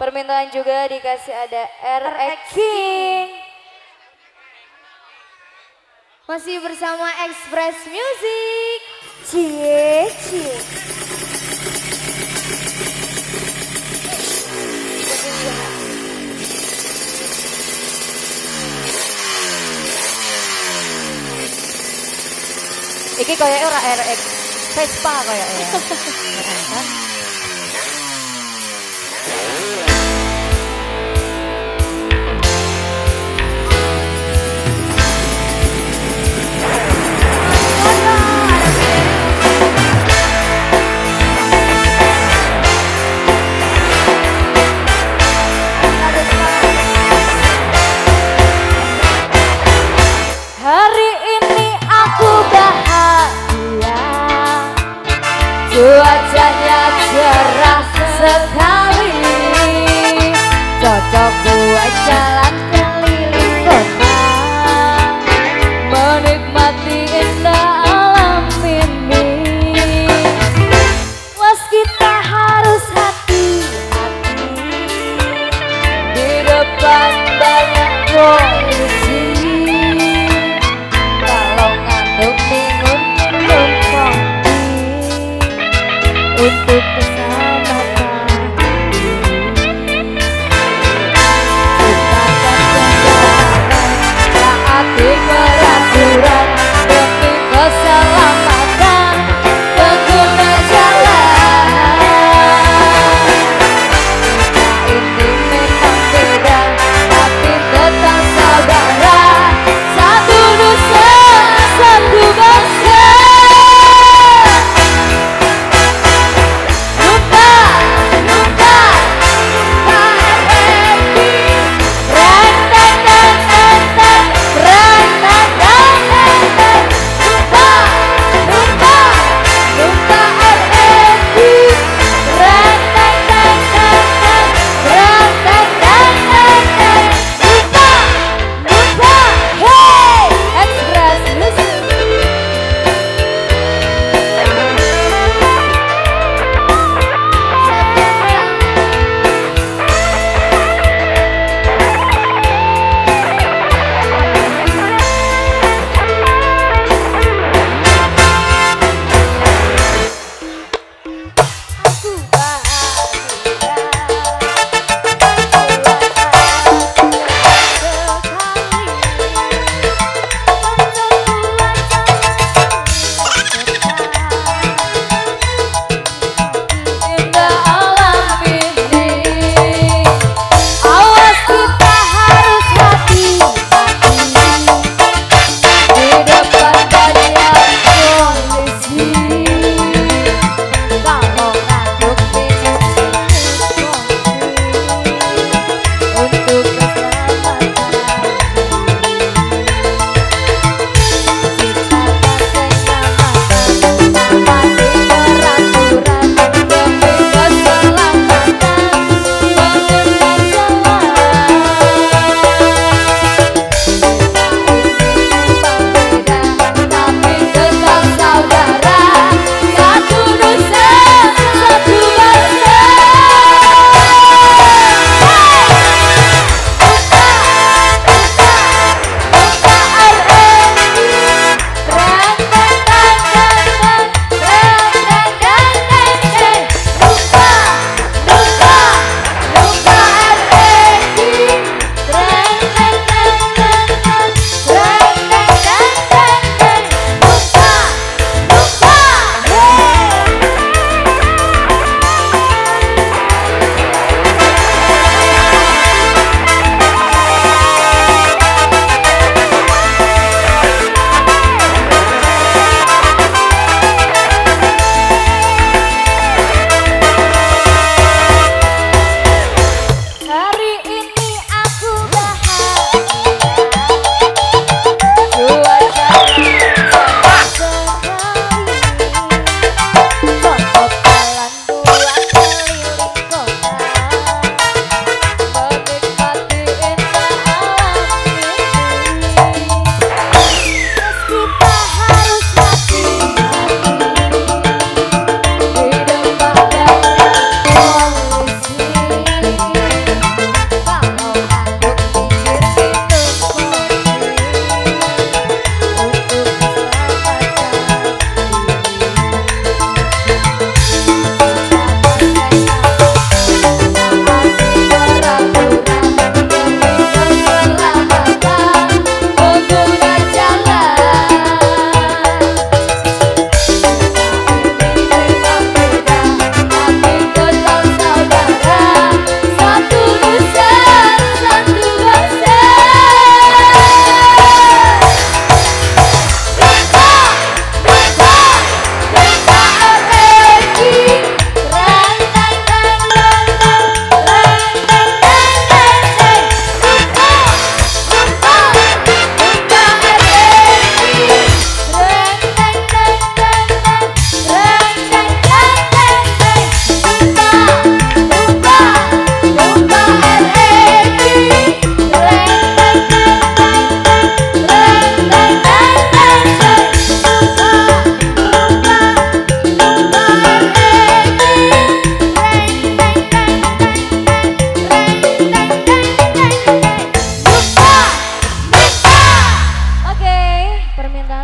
Permintaan juga dikasih ada RX King. Masih bersama Express Music. Cie, cie. Iki kayaknya ora RX Vespa kayaknya. Hari ini aku bahagia, cuacanya cerah sekali, cocok buat jalan keliling kota, menikmati indah alam ini. Was kita harus hati-hati, di depan banyak polisi. Untuk keselamatan diri, ciptakan kendaraan, taati peraturan demi keselamatan pengguna jalan. Kita ini memang beda, tapi tetap sama.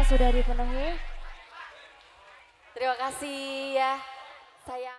sudah dipenuhi. Terima kasih ya. Saya